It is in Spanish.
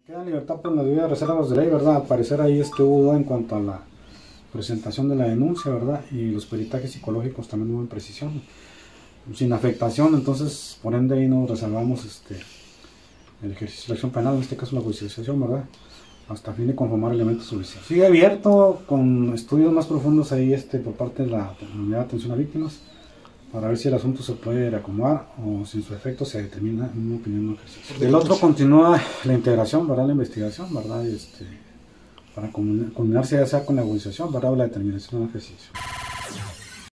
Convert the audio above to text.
Queda en libertad por las debidas reservas de ley, ¿verdad? Al parecer ahí hubo duda en cuanto a la presentación de la denuncia, ¿verdad? Y los peritajes psicológicos también hubo imprecisión, sin afectación, entonces por ende ahí nos reservamos el ejercicio de la acción penal, en este caso la judicialización, ¿verdad? Hasta fin de conformar elementos suficientes. Sigue abierto con estudios más profundos ahí por parte de la Unidad de Atención a Víctimas, para ver si el asunto se puede reacomodar o si en su efecto se determina en una opinión no ejercicio. Del otro continúa la integración, ¿verdad? La investigación, ¿verdad? Para culminarse ya sea con la negociación, ¿verdad? O la determinación de un ejercicio.